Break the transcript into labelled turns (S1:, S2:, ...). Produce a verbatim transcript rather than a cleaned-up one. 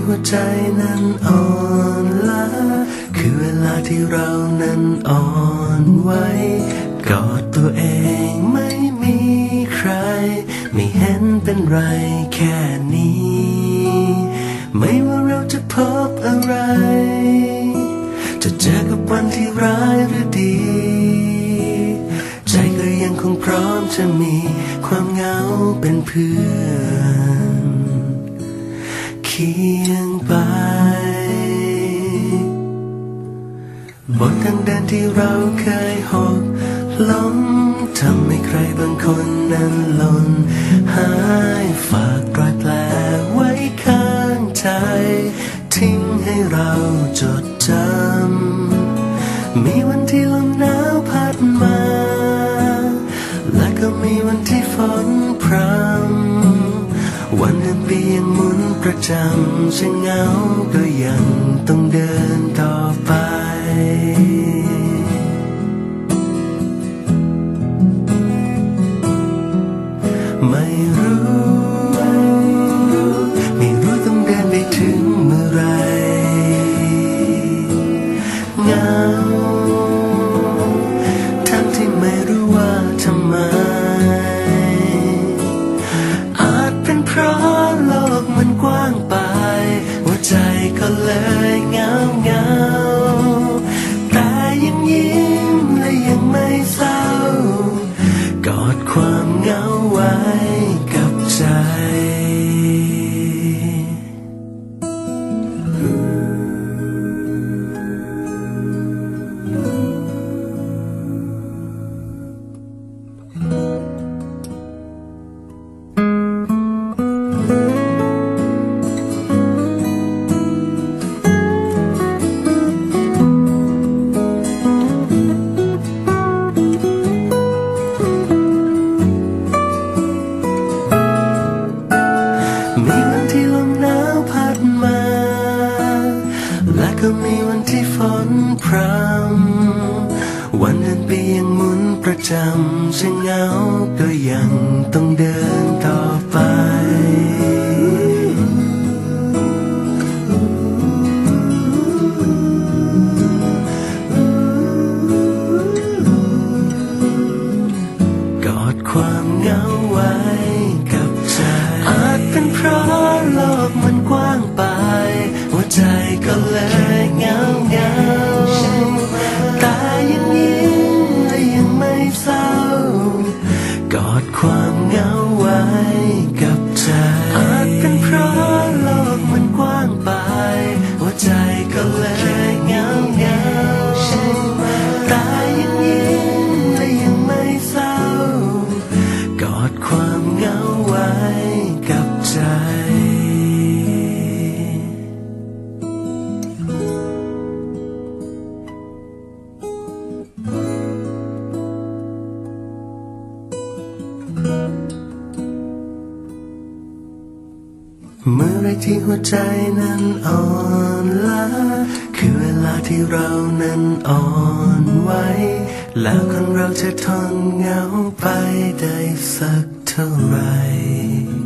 S1: หัวใจนั้นอ่อนล้าคือเวลาที่เรานั้นอ่อนไหวกอดตัวเองไม่มีใครไม่เห็นเป็นไรแค่นี้ไม่ว่าเราจะพบอะไรจะเจอกับวันที่ร้ายหรือดีใจก็ยังคงพร้อมจะมีความเหงาเป็นเพื่อนเคียงไปบนทางเดินที่เราเคยหกล้มทำให้ใครบางคนนั้นหล่นหายฝากรอยแผลไว้ข้างใจทิ้งให้เราจดจำมีวันที่ลมหนาวพัดมาและก็มีวันที่ฝนพรำวันเดือนปียังหมุนประจำฉันเหงาก็ยังต้องเดินต่อไปไม่รู้ไม่รู้ต้องเดินไปถึงเมื่อไรเหงาทั้งที่ไม่รู้ว่าทำไมอาจเป็นเพราะโลกมันกว้างไปหัวใจก็เลยเหงาเหงาแต่ยังยิ้มและยังไม่เศร้ากอดความเหงาไว้กับใจมีวันที่ลมหนาวพัดมาและก็มีวันที่ฝนพรำวันเดือนปียังหมุนประจำฉันเหงาก็ยังต้องเดินต่อไปกอดความเหงาไว้กับใจอาจเป็นเพราะโลกมันกว้างไปหัวใจก็เลยเหงาเหงาแต่ยังยิ้มและยังไม่เศร้ากอดความเหงาไว้กับใจอาจเป็นเพราะโลกมันกว้างไปหัวใจก็เลยเหงาเหงาแต่ยังยิ้มและยังไม่เศร้ากอดความเหงาไว้กับใจเมื่อไรที่หัวใจนั้นอ่อนล้าคือเวลาที่เรานั้นอ่อนไหวแล้วคนเราจะทนเหงาไปได้สักเท่าไหร่